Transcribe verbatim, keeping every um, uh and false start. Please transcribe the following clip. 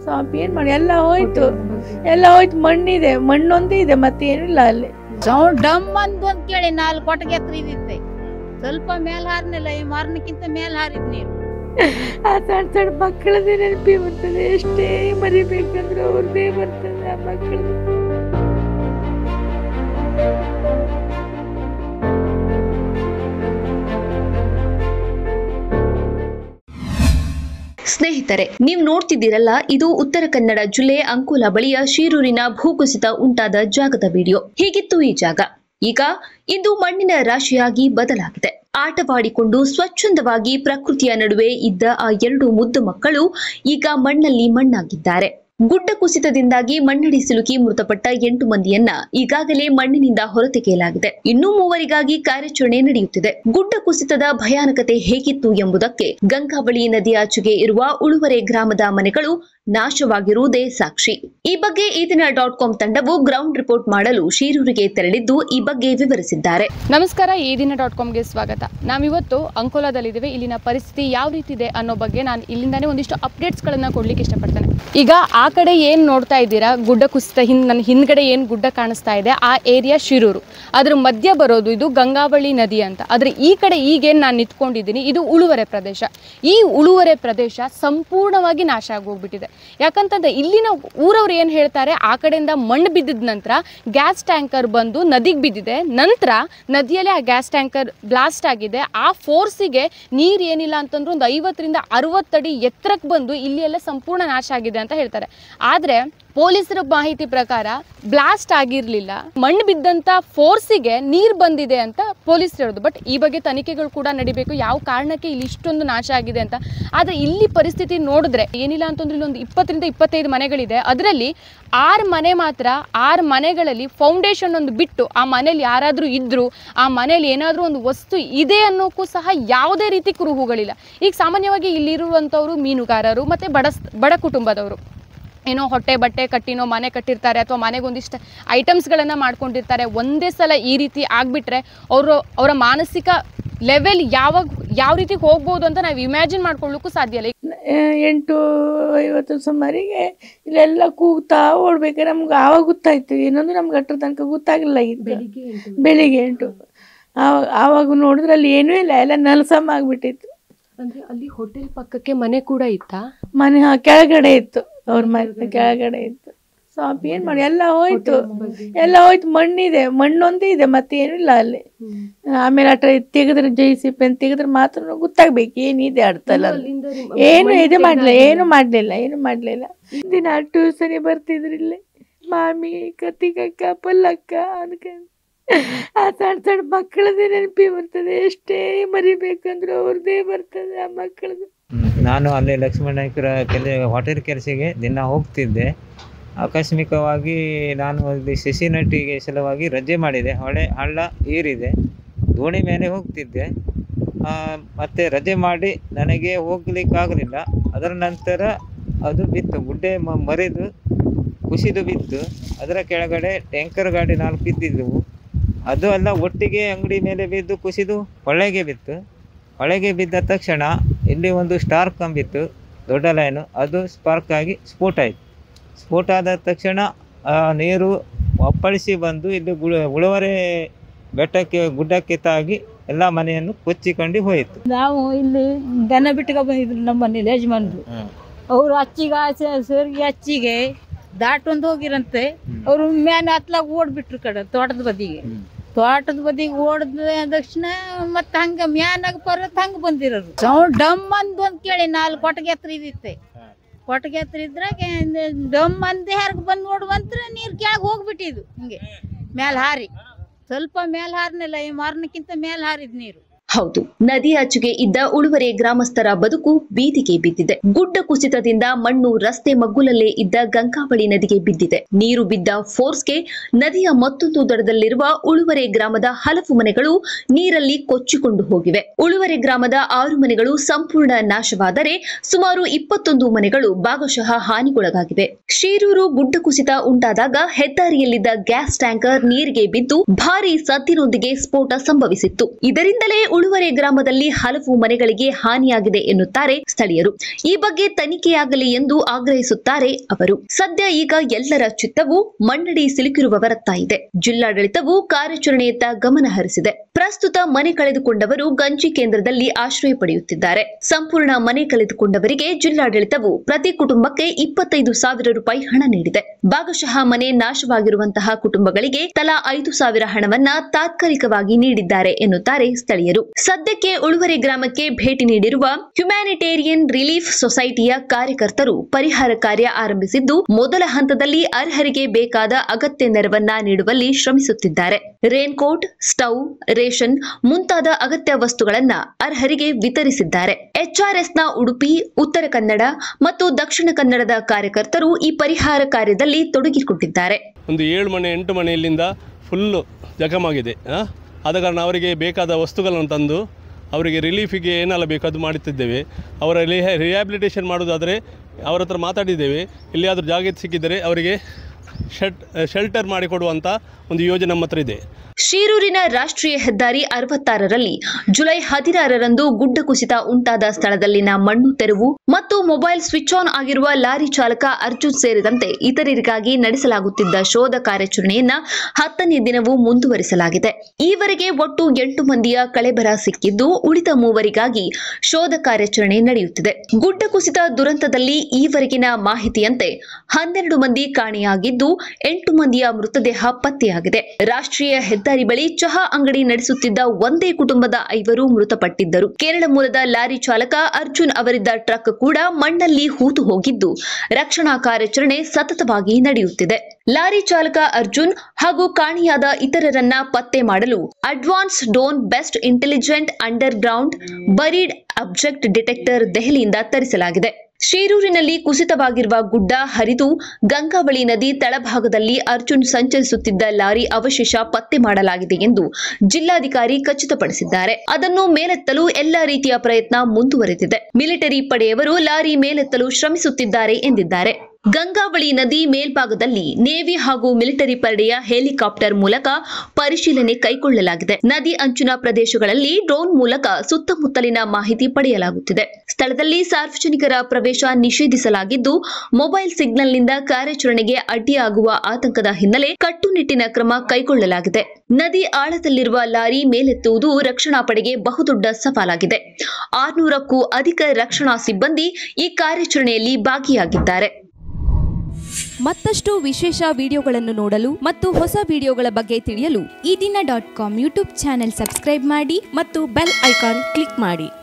ಸ್ವಾಮಿ ಏನ್ ಮಾಡಿ ಎಲ್ಲ ಹೋಯ್ತು ಎಲ್ಲ ಹೋಯ್ತು ಮಣ್ಣಿದೆ ಮಣ್ಣೊಂದೇ ಇದೆ ಮತ್ತೇನಿಲ್ಲ ಅಲ್ಲಿ ಸೌಂಡ್ ಡಮ್ ಅಂತ ಒಂದ್ ಕೇಳಿ ನಾಲ್ಕು ಕೊಟ್ಟಿಗೆ ಹತ್ರ ಇದಿತ್ತೆ ಸ್ವಲ್ಪ ಮೇಲ್ ಹಾರ್ನಿಲ್ಲ ಈ ಮಾರ್ನಕ್ಕಿಂತ ಮೇಲ್ ಹಾರಿದ್ ನೀರು ಆ ಸಣ್ಣ ಸಣ್ಣ ಮಕ್ಕಳದೇ ನೆನಪಿ ಬರ್ತದೆ ಎಷ್ಟೇ ಮರಿಬೇಕಂದ್ರೆ ಅವ್ರದ್ದೇ ಬರ್ತದೆ ಆ ಮಕ್ಕಳದ್ದು. ಸ್ನೇಹಿತರೆ, ನೀವು ನೋಡ್ತಿದ್ದೀರಲ್ಲ, ಇದು ಉತ್ತರ ಕನ್ನಡ ಜಿಲ್ಲೆ ಅಂಕೋಲಾ ಬಳಿಯ ಶಿರೂರಿನ ಭೂಕುಸಿತ ಉಂಟಾದ ಜಾಗದ ವಿಡಿಯೋ. ಹೀಗಿತ್ತು ಈ ಜಾಗ. ಈಗ ಇಂದು ಮಣ್ಣಿನ ರಾಶಿಯಾಗಿ ಬದಲಾಗಿದೆ. ಆಟವಾಡಿಕೊಂಡು ಸ್ವಚ್ಛಂದವಾಗಿ ಪ್ರಕೃತಿಯ ನಡುವೆ ಇದ್ದ ಆ ಎರಡು ಮುದ್ದು ಮಕ್ಕಳು ಈಗ ಮಣ್ಣಲ್ಲಿ ಮಣ್ಣಾಗಿದ್ದಾರೆ. ಗುಡ್ಡ ಕುಸಿತದಿಂದಾಗಿ ಮಣ್ಣಡಿ ಸಿಲುಕಿ ಮೃತಪಟ್ಟ ಎಂಟು ಮಂದಿಯನ್ನ ಈಗಾಗಲೇ ಮಣ್ಣಿನಿಂದ ಹೊರತೆಗೆಯಲಾಗಿದೆ. ಇನ್ನೂ ಮೂವರಿಗಾಗಿ ಕಾರ್ಯಾಚರಣೆ ನಡೆಯುತ್ತಿದೆ. ಗುಡ್ಡ ಕುಸಿತದ ಭಯಾನಕತೆ ಹೇಗಿತ್ತು ಎಂಬುದಕ್ಕೆ ಗಂಗಾವಳಿ ನದಿಯಾಚೆಗೆ ಇರುವ ಉಳುವರೆ ಗ್ರಾಮದ ಮನೆಗಳು ನಾಶವಾಗಿರುವುದೇ ಸಾಕ್ಷಿ. ಈ ಬಗ್ಗೆ ಈ ದಿನ ಡಾಟ್ ಕಾಮ್ ತಂಡವು ಗ್ರೌಂಡ್ ರಿಪೋರ್ಟ್ ಮಾಡಲು ಶಿರೂರಿಗೆ ತೆರಳಿದ್ದು ಈ ಬಗ್ಗೆ ವಿವರಿಸಿದ್ದಾರೆ. ನಮಸ್ಕಾರ, ಈ ದಿನ ಡಾಟ್ ಕಾಮ್ಗೆ ಸ್ವಾಗತ. ನಾವಿವತ್ತು ಅಂಕೋಲಾದಲ್ಲಿದ್ದೇವೆ. ಇಲ್ಲಿನ ಪರಿಸ್ಥಿತಿ ಯಾವ ರೀತಿ ಇದೆ ಅನ್ನೋ ಬಗ್ಗೆ ನಾನು ಇಲ್ಲಿಂದಾನೇ ಒಂದಿಷ್ಟು ಅಪ್ಡೇಟ್ಸ್ ಗಳನ್ನ ಕೊಡ್ಲಿಕ್ಕೆ ಇಷ್ಟಪಡ್ತೇನೆ. ಈಗ ಆ ಕಡೆ ಏನ್ ನೋಡ್ತಾ ಇದ್ದೀರಾ, ಗುಡ್ಡ ಕುಸಿತ ಹಿಂದ್ ನನ್ನ ಹಿಂದ್ಗಡೆ ಏನ್ ಗುಡ್ಡ ಕಾಣಿಸ್ತಾ ಇದೆ, ಆ ಏರಿಯಾ ಶಿರೂರು. ಅದ್ರ ಮಧ್ಯ ಬರೋದು ಇದು ಗಂಗಾವಳಿ ನದಿ ಅಂತ. ಆದ್ರೆ ಈ ಕಡೆ ಈಗೇನ್ ನಾನು ನಿಂತ್ಕೊಂಡಿದ್ದೀನಿ ಇದು ಉಳುವರೆ ಪ್ರದೇಶ. ಈ ಉಳುವರೆ ಪ್ರದೇಶ ಸಂಪೂರ್ಣವಾಗಿ ನಾಶ ಆಗೋಗ್ಬಿಟ್ಟಿದೆ. ಯಾಕಂತಂದ್ರೆ ಇಲ್ಲಿನ ಊರವ್ರು ಏನ್ ಹೇಳ್ತಾರೆ, ಆ ಕಡೆಯಿಂದ ಮಣ್ಣು ಬಿದ್ದಿದ ನಂತರ ಗ್ಯಾಸ್ ಟ್ಯಾಂಕರ್ ಬಂದು ನದಿಗೆ ಬಿದ್ದಿದೆ. ನಂತರ ನದಿಯಲ್ಲಿ ಆ ಗ್ಯಾಸ್ ಟ್ಯಾಂಕರ್ ಬ್ಲಾಸ್ಟ್ ಆಗಿದೆ. ಆ ಫೋರ್ಸಿಗೆ ನೀರು ಏನಿಲ್ಲ ಅಂತಂದ್ರೆ ಒಂದು ಐವತ್ತರಿಂದ ಅರವತ್ತಡಿ ಎತ್ತರಕ್ಕೆ ಬಂದು ಇಲ್ಲಿ ಎಲ್ಲ ಸಂಪೂರ್ಣ ನಾಶ ಆಗಿದೆ ಅಂತ ಹೇಳ್ತಾರೆ. ಆದ್ರೆ ಪೊಲೀಸರ ಮಾಹಿತಿ ಪ್ರಕಾರ ಬ್ಲಾಸ್ಟ್ ಆಗಿರಲಿಲ್ಲ, ಮಣ್ಣು ಬಿದ್ದಂತ ಫೋರ್ಸಿಗೆ ನೀರು ಬಂದಿದೆ ಅಂತ ಪೊಲೀಸರು ಹೇಳೋದು. ಬಟ್ ಈ ಬಗ್ಗೆ ತನಿಖೆಗಳು ಕೂಡ ನಡಿಬೇಕು, ಯಾವ ಕಾರಣಕ್ಕೆ ಇಲ್ಲಿ ಇಷ್ಟೊಂದು ನಾಶ ಆಗಿದೆ ಅಂತ. ಆದರೆ ಇಲ್ಲಿ ಪರಿಸ್ಥಿತಿ ನೋಡಿದ್ರೆ ಏನಿಲ್ಲ ಅಂತಂದ್ರೆ ಇಲ್ಲಿ ಒಂದು ಇಪ್ಪತ್ತರಿಂದ ಇಪ್ಪತ್ತೈದು ಮನೆಗಳಿದೆ. ಅದರಲ್ಲಿ ಆರು ಮನೆ ಮಾತ್ರ, ಆರು ಮನೆಗಳಲ್ಲಿ ಫೌಂಡೇಶನ್ ಒಂದು ಬಿಟ್ಟು ಆ ಮನೇಲಿ ಯಾರಾದರೂ ಇದ್ರು, ಆ ಮನೇಲಿ ಏನಾದರೂ ಒಂದು ವಸ್ತು ಇದೆ ಅನ್ನೋಕ್ಕೂ ಸಹ ಯಾವುದೇ ರೀತಿ ಕುರುಹುಗಳಿಲ್ಲ. ಈಗ ಸಾಮಾನ್ಯವಾಗಿ ಇಲ್ಲಿರುವಂಥವ್ರು ಮೀನುಗಾರರು ಮತ್ತು ಬಡ ಬಡ ಕುಟುಂಬದವರು, ಏನೋ ಹೊಟ್ಟೆ ಬಟ್ಟೆ ಕಟ್ಟಿನೋ ಮನೆ ಕಟ್ಟಿರ್ತಾರೆ ಅಥವಾ ಮನೆಗೆ ಒಂದಿಷ್ಟು ಐಟಮ್ಸ್ಗಳನ್ನು ಮಾಡ್ಕೊಂಡಿರ್ತಾರೆ. ಒಂದೇ ಸಲ ಈ ರೀತಿ ಆಗಿಬಿಟ್ರೆ ಅವರು ಅವರ ಮಾನಸಿಕ ಲೆವೆಲ್ ಯಾವಾಗ ಯಾವ ರೀತಿ ಹೋಗ್ಬೋದು ಅಂತ ನಾವು ಇಮ್ಯಾಜಿನ್ ಮಾಡ್ಕೊಳ್ಳೋಕ್ಕೂ ಸಾಧ್ಯ ಇಲ್ಲ. ಎಂಟು ಐವತ್ತು ಸುಮಾರಿಗೆ ಇಲ್ಲೆಲ್ಲ ಕೂಗ್ತಾ ಓಡ್ಬೇಕು. ನಮ್ಗೆ ಆವಾಗ ಗೊತ್ತಾಯ್ತು, ಏನಂದ್ರೆ ನಮ್ಗೆ ಅಟ್ರ ತನಕ ಗೊತ್ತಾಗಿಲ್ಲ. ಇದ್ದು ಬೆಳಿಗ್ಗೆ ಎಂಟು ಆವಾಗ ಆವಾಗ ನೋಡಿದ್ರೆ ಅಲ್ಲಿ ಏನೂ ಇಲ್ಲ, ಎಲ್ಲ ನಲ್ಸಮ್ಮ ಆಗ್ಬಿಟ್ಟಿತ್ತು. ಅಂದ್ರೆ ಅಲ್ಲಿ ಹೋಟೆಲ್ ಪಕ್ಕಕ್ಕೆ ಮನೆ ಕೂಡ ಇತ್ತಾ? ಮನೆ ಹಾ ಕೆಳಗಡೆ ಇತ್ತು, ಅವ್ರ ಮನೆ ಕೆಳಗಡೆ ಇತ್ತು. ಸ್ವಾಮಿ ಏನ್ ಮಾಡಿ ಎಲ್ಲ ಹೋಯ್ತು ಎಲ್ಲ ಹೋಯ್ತು ಮಣ್ಣಿದೆ ಮಣ್ಣೊಂದೇ ಇದೆ ಮತ್ತೇನಿಲ್ಲ ಅಲ್ಲಿ. ಆಮೇಲೆ ಅಟ್ರ ತೆಗೆದ್ರೆ ಜೈ ಸಿ ಪೆನ್ ತೆಗೆದ್ರೆ ಮಾತ್ರ ಗೊತ್ತಾಗ್ಬೇಕು ಏನಿದೆ ಅಡ್ತಲ್ಲ. ಏನು ಇದು ಮಾಡ್ಲಿಲ್ಲ, ಏನು ಮಾಡ್ಲಿಲ್ಲ ಏನು ಮಾಡ್ಲಿಲ್ಲ ದಿನ ಟ್ಯೂಷನ್ ಬರ್ತಿದ್ರು ಇಲ್ಲಿ ಮಾಮಿ ಕತ್ತಿಕಕ್ಕ ಪಲ್ಲಕ್ಕ ಅನ್ಕೊಂಡ್. ಆ ಸಣ್ಣ ಸಣ್ಣ ಮಕ್ಕಳದೇ ನೆನಪಿ ಬರ್ತದೆ, ಎಷ್ಟೇ ಮರಿಬೇಕಂದ್ರೆ ಅವ್ರದ್ದೇ ಬರ್ತದೆ ಆ ಮಕ್ಕಳದು. ನಾನು ಅಲ್ಲಿ ಲಕ್ಷ್ಮಣ ನಾಯ್ಕರ ಕೆಲ ಹೋಟೆಲ್ ಕೆಲಸಕ್ಕೆ ದಿನ ಹೋಗ್ತಿದ್ದೆ. ಆಕಸ್ಮಿಕವಾಗಿ ನಾನು ಅಲ್ಲಿ ಸಸಿ ನಟಿಗೆ ಸಲುವಾಗಿ ರಜೆ ಮಾಡಿದೆ. ಹೊಳೆ ಹಳ್ಳ ಏರಿದೆ, ದೋಣಿ ಮೇಲೆ ಹೋಗ್ತಿದ್ದೆ. ಮತ್ತು ರಜೆ ಮಾಡಿ ನನಗೆ ಹೋಗ್ಲಿಕ್ಕಾಗಲಿಲ್ಲ. ಅದರ ನಂತರ ಅದು ಬಿತ್ತು, ಗುಡ್ಡೆ ಮರಿದು ಕುಸಿದು ಬಿತ್ತು. ಅದರ ಕೆಳಗಡೆ ಟ್ಯಾಂಕರ್ ಗಾಡಿ ನಾಲ್ಕು ಬಿದ್ದಿದ್ದವು. ಅದು ಅಲ್ಲ, ಒಟ್ಟಿಗೆ ಅಂಗಡಿ ಮೇಲೆ ಬಿದ್ದು ಕುಸಿದು ಹೊಳೆಗೆ ಬಿತ್ತು. ಹೊಳೆಗೆ ಬಿದ್ದ ತಕ್ಷಣ ಇಲ್ಲಿ ಒಂದು ಸ್ಟಾರ್ ಕಂಬಿತ್ತು, ದೊಡ್ಡ ಲೈನು, ಅದು ಸ್ಪಾರ್ಕ್ ಆಗಿ ಸ್ಫೋಟ ಆಯಿತು. ಸ್ಫೋಟ ಆದ ತಕ್ಷಣ ನೀರು ಅಪ್ಪಳಿಸಿ ಬಂದು ಇಲ್ಲಿ ಗುಳ ಉಳುವರೆ ಬೆಟ್ಟಕ್ಕೆ ಗುಡ್ಡಕ್ಕೆ ತಾಗಿ ಎಲ್ಲ ಮನೆಯನ್ನು ಕೊಚ್ಚಿಕೊಂಡು ಹೋಯಿತು. ನಾವು ಇಲ್ಲಿ ದನ ಬಿಟ್ಟಗ ಬಂದಿದ್ರು ನಮ್ಮ ಮನೇಲಿ ಯಜಮಾನ್ರು. ಅವರು ಅಚ್ಚಿಗೆ ಆಚೆ ಸರಿಗೆ ಅಚ್ಚಿಗೆ ದಾಟೊಂದು ಹೋಗಿರಂತೆ. ಅವರು ಮ್ಯಾನ್ ಹತ್ಲಾಗ ಓಡ್ಬಿಟ್ರು ಕಡೆ ತೋಟದ ಬದಿಗೆ. ತೋಟದ ಬದಿಗೆ ಓಡಿದ ತಕ್ಷಣ ಮತ್ತೆ ಹಂಗ ಮ್ಯಾನಾಗ ಪರ್ವತ್ ಹಂಗ ಬಂದಿರೋರು. ಸೌಂಡ್ ಡಮ್ ಅಂದ್ ಒಂದ್ ಕೇಳಿ ನಾಲ್ಕು ಕೊಟ್ಟಿಗೆ ಹತ್ರ ಇದಿತ್ತೆ. ಕೊಟ್ಟಿಗೆ ಹತ್ರ ಇದ್ರಾಗ ಡಮ್ ಅಂದ್ ಯಾರಿಗೆ ಬಂದು ನೋಡುವಂತ್ರ ನೀರು ಕೆಳಗೆ ಹೋಗ್ಬಿಟ್ಟಿದ್ದು. ಹಿಂಗೆ ಮೇಲ್ ಹಾರಿ ಸ್ವಲ್ಪ ಮೇಲ್ ಹಾರ್ನಿಲ್ಲ, ಈ ಮಾರ್ನಕ್ಕಿಂತ ಮೇಲ್ ಹಾರಿದ್ ನೀರು. ಹೌದು, ನದಿಯಾಚೆಗೆ ಇದ್ದ ಉಳುವರೆ ಗ್ರಾಮಸ್ಥರ ಬದುಕು ಬೀದಿಗೆ ಬಿದ್ದಿದೆ. ಗುಡ್ಡ ಕುಸಿತದಿಂದ ಮಣ್ಣು ರಸ್ತೆ ಮಗ್ಗುಲಲ್ಲೇ ಇದ್ದ ಗಂಗಾವಳಿ ನದಿಗೆ ಬಿದ್ದಿದೆ. ನೀರು ಬಿದ್ದ ಫೋರ್ಸ್ಗೆ ನದಿಯ ಮತ್ತೊಂದು ದಡದಲ್ಲಿರುವ ಉಳುವರೆ ಗ್ರಾಮದ ಹಲವು ಮನೆಗಳು ನೀರಲ್ಲಿ ಕೊಚ್ಚಿಕೊಂಡು ಹೋಗಿವೆ. ಉಳುವರೆ ಗ್ರಾಮದ ಆರು ಮನೆಗಳು ಸಂಪೂರ್ಣ ನಾಶವಾದರೆ ಸುಮಾರು ಇಪ್ಪತ್ತೊಂದು ಮನೆಗಳು ಭಾಗಶಃ ಹಾನಿಗೊಳಗಾಗಿವೆ. ಶಿರೂರು ಗುಡ್ಡ ಕುಸಿತ ಉಂಟಾದಾಗ ಹೆದ್ದಾರಿಯಲ್ಲಿದ್ದ ಗ್ಯಾಸ್ ಟ್ಯಾಂಕರ್ ನೀರಿಗೆ ಬಿದ್ದು ಭಾರೀ ಸದ್ದಿನೊಂದಿಗೆ ಸ್ಫೋಟ ಸಂಭವಿಸಿತ್ತು. ಇದರಿಂದಲೇ ಉಳುವರೆ ಗ್ರಾಮದಲ್ಲಿ ಹಲವು ಮನೆಗಳಿಗೆ ಹಾನಿಯಾಗಿದೆ ಎನ್ನುತ್ತಾರೆ ಸ್ಥಳೀಯರು. ಈ ಬಗ್ಗೆ ತನಿಖೆಯಾಗಲಿ ಎಂದು ಆಗ್ರಹಿಸುತ್ತಾರೆ ಅವರು. ಸದ್ಯ ಈಗ ಎಲ್ಲರ ಚಿತ್ತವು ಮಣ್ಣಡಿ ಸಿಲುಕಿರುವವರತ್ತ ಇದೆ. ಜಿಲ್ಲಾಡಳಿತವು ಕಾರ್ಯಾಚರಣೆಯತ್ತ ಗಮನ ಹರಿಸಿದೆ. ಪ್ರಸ್ತುತ ಮನೆ ಕಳೆದುಕೊಂಡವರು ಗಂಜಿ ಕೇಂದ್ರದಲ್ಲಿ ಆಶ್ರಯ ಪಡೆಯುತ್ತಿದ್ದಾರೆ. ಸಂಪೂರ್ಣ ಮನೆ ಕಳೆದುಕೊಂಡವರಿಗೆ ಜಿಲ್ಲಾಡಳಿತವು ಪ್ರತಿ ಕುಟುಂಬಕ್ಕೆ ಇಪ್ಪತ್ತೈದು ಸಾವಿರ ರೂಪಾಯಿ ಹಣ ನೀಡಿದೆ. ಭಾಗಶಃ ಮನೆ ನಾಶವಾಗಿರುವಂತಹ ಕುಟುಂಬಗಳಿಗೆ ತಲಾ ಐದು ಸಾವಿರ ಹಣವನ್ನ ತಾತ್ಕಾಲಿಕವಾಗಿ ನೀಡಿದ್ದಾರೆ ಎನ್ನುತ್ತಾರೆ ಸ್ಥಳೀಯರು. ಸದ್ಯಕ್ಕೆ ಉಳುವರೆ ಗ್ರಾಮಕ್ಕೆ ಭೇಟಿ ನೀಡಿರುವ ಹ್ಯುಮ್ಯಾನಿಟೇರಿಯನ್ ರಿಲೀಫ್ ಸೊಸೈಟಿಯ ಕಾರ್ಯಕರ್ತರು ಪರಿಹಾರ ಕಾರ್ಯ ಆರಂಭಿಸಿದ್ದು, ಮೊದಲ ಹಂತದಲ್ಲಿ ಅರ್ಹರಿಗೆ ಬೇಕಾದ ಅಗತ್ಯ ನೆರವನ್ನ ನೀಡುವಲ್ಲಿ ಶ್ರಮಿಸುತ್ತಿದ್ದಾರೆ. ರೇನ್ಕೋಟ್, ಸ್ಟವ್, ರೇಷನ್ ಮುಂತಾದ ಅಗತ್ಯ ವಸ್ತುಗಳನ್ನ ಅರ್ಹರಿಗೆ ವಿತರಿಸಿದ್ದಾರೆ. ಎಚ್ಆರ್ಎಸ್ನ ಉಡುಪಿ, ಉತ್ತರ ಕನ್ನಡ ಮತ್ತು ದಕ್ಷಿಣ ಕನ್ನಡದ ಕಾರ್ಯಕರ್ತರು ಈ ಪರಿಹಾರ ಕಾರ್ಯದಲ್ಲಿ ತೊಡಗಿಕೊಂಡಿದ್ದಾರೆ. ಒಂದು ಏಳು ಮನೆ ಎಂಟು ಮನೆಯಲ್ಲಿಂದ ಫುಲ್ಲು ಜಖಮಾಗಿದೆ. ಆದ ಕಾರಣ ಅವರಿಗೆ ಬೇಕಾದ ವಸ್ತುಗಳನ್ನು ತಂದು ಅವರಿಗೆ ರಿಲೀಫಿಗೆ ಏನೆಲ್ಲ ಬೇಕು ಅದು ಮಾಡುತ್ತಿದ್ದೇವೆ. ಅವರ ರಿಹ್ಯಾಬಿಲಿಟೇಷನ್ ಮಾಡೋದಾದರೆ ಅವರ ಹತ್ರ ಮಾತಾಡಿದ್ದೇವೆ. ಎಲ್ಲಿಯಾದರೂ ಜಾಗ ಸಿಕ್ಕಿದರೆ ಅವರಿಗೆ ಶೆಟ್ ಶೆಲ್ಟರ್ ಮಾಡಿಕೊಡುವಂಥ ಒಂದು ಯೋಜನೆ ನಮ್ಮ ಹತ್ರ ಇದೆ. ಶಿರೂರಿನ ರಾಷ್ಟ್ರೀಯ ಹೆದ್ದಾರಿ ಅರವತ್ತಾರರಲ್ಲಿ ಜುಲೈ ಹದಿನಾರರಂದು ಗುಡ್ಡ ಕುಸಿತ ಉಂಟಾದ ಸ್ಥಳದಲ್ಲಿನ ಮಣ್ಣು ತೆರವು ಮತ್ತು ಮೊಬೈಲ್ ಸ್ವಿಚ್ ಆನ್ ಆಗಿರುವ ಲಾರಿ ಚಾಲಕ ಅರ್ಜುನ್ ಸೇರಿದಂತೆ ಇತರರಿಗಾಗಿ ನಡೆಸಲಾಗುತ್ತಿದ್ದ ಶೋಧ ಕಾರ್ಯಾಚರಣೆಯನ್ನ ಹತ್ತನೇ ದಿನವೂ ಮುಂದುವರಿಸಲಾಗಿದೆ. ಈವರೆಗೆ ಒಟ್ಟು ಎಂಟು ಮಂದಿಯ ಕಳೆಬರ ಸಿಕ್ಕಿದ್ದು, ಉಳಿದ ಮೂವರಿಗಾಗಿ ಶೋಧ ಕಾರ್ಯಾಚರಣೆ ನಡೆಯುತ್ತಿದೆ. ಗುಡ್ಡ ಕುಸಿತ ದುರಂತದಲ್ಲಿ ಈವರೆಗಿನ ಮಾಹಿತಿಯಂತೆ ಹನ್ನೆರಡು ಮಂದಿ ಕಾಣೆಯಾಗಿದ್ದು, ಎಂಟು ಮಂದಿಯ ಮೃತದೇಹ ಪತ್ತೆಯಾಗಿದೆ. ರಾಷ್ಟ್ರೀಯ ಹೆದ್ದಾರಿ ಬಳಿ ಚಹಾ ಅಂಗಡಿ ನಡೆಸುತ್ತಿದ್ದ ಒಂದೇ ಕುಟುಂಬದ ಐವರು ಮೃತಪಟ್ಟಿದ್ದರು. ಕೇರಳ ಮೂಲದ ಲಾರಿ ಚಾಲಕ ಅರ್ಜುನ್ ಅವರಿದ್ದ ಟ್ರಕ್ ಕೂಡ ಮಣ್ಣಲ್ಲಿ ಹೂತು ಹೋಗಿದ್ದು, ರಕ್ಷಣಾ ಕಾರ್ಯಾಚರಣೆ ಸತತವಾಗಿ ನಡೆಯುತ್ತಿದೆ. ಲಾರಿ ಚಾಲಕ ಅರ್ಜುನ್ ಹಾಗೂ ಕಾಣೆಯಾದ ಇತರರನ್ನ ಪತ್ತೆ ಮಾಡಲು advanced drone based intelligent underground buried object detector ದೆಹಲಿಯಿಂದ ತರಿಸಲಾಗಿದೆ. ಶಿರೂರಿನಲ್ಲಿ ಕುಸಿತವಾಗಿರುವ ಗುಡ್ಡ ಹರಿದು ಗಂಗಾವಳಿ ನದಿ ತಳಭಾಗದಲ್ಲಿ ಅರ್ಜುನ್ ಸಂಚರಿಸುತ್ತಿದ್ದ ಲಾರಿ ಅವಶೇಷ ಪತ್ತೆ ಮಾಡಲಾಗಿದೆ ಎಂದು ಜಿಲ್ಲಾಧಿಕಾರಿ ಖಚಿತಪಡಿಸಿದ್ದಾರೆ. ಅದನ್ನು ಮೇಲೆತ್ತಲು ಎಲ್ಲಾ ರೀತಿಯ ಪ್ರಯತ್ನ ಮುಂದುವರೆದಿದೆ. ಮಿಲಿಟರಿ ಪಡೆಯವರು ಲಾರಿ ಮೇಲೆತ್ತಲು ಶ್ರಮಿಸುತ್ತಿದ್ದಾರೆ ಎಂದಿದ್ದಾರೆ. ಗಂಗಾವಳಿ ನದಿ ಮೇಲ್ಭಾಗದಲ್ಲಿ ನೇವಿ ಹಾಗೂ ಮಿಲಿಟರಿ ಪಡೆಯ ಹೆಲಿಕಾಪ್ಟರ್ ಮೂಲಕ ಪರಿಶೀಲನೆ ಕೈಗೊಳ್ಳಲಾಗಿದೆ. ನದಿ ಅಂಚಿನ ಪ್ರದೇಶಗಳಲ್ಲಿ ಡ್ರೋನ್ ಮೂಲಕ ಸುತ್ತಮುತ್ತಲಿನ ಮಾಹಿತಿ ಪಡೆಯಲಾಗುತ್ತಿದೆ. ಸ್ಥಳದಲ್ಲಿ ಸಾರ್ವಜನಿಕರ ಪ್ರವೇಶ ನಿಷೇಧಿಸಲಾಗಿದ್ದು, ಮೊಬೈಲ್ ಸಿಗ್ನಲ್ನಿಂದ ಕಾರ್ಯಾಚರಣೆಗೆ ಅಡ್ಡಿಯಾಗುವ ಆತಂಕದ ಹಿನ್ನೆಲೆ ಕಟ್ಟುನಿಟ್ಟಿನ ಕ್ರಮ ಕೈಗೊಳ್ಳಲಾಗಿದೆ. ನದಿ ಆಳದಲ್ಲಿರುವ ಲಾರಿ ಮೇಲೆತ್ತುವುದು ರಕ್ಷಣಾ ಪಡೆಗೆ ಬಹುದೊಡ್ಡ ಸವಾಲಾಗಿದೆ. ಆರ್ನೂರಕ್ಕೂ ಅಧಿಕ ರಕ್ಷಣಾ ಸಿಬ್ಬಂದಿ ಈ ಕಾರ್ಯಾಚರಣೆಯಲ್ಲಿ ಭಾಗಿಯಾಗಿದ್ದಾರೆ. ಮತ್ತಷ್ಟು ವಿಶೇಷ ವಿಡಿಯೋಗಳನ್ನು ನೋಡಲು ಮತ್ತು ಹೊಸ ವಿಡಿಯೋಗಳ ಬಗ್ಗೆ ತಿಳಿಯಲು ಈ ದಿನ dot com YouTube channel subscribe ಮಾಡಿ ಮತ್ತು ಬೆಲ್ ಐಕಾನ್ ಕ್ಲಿಕ್ ಮಾಡಿ.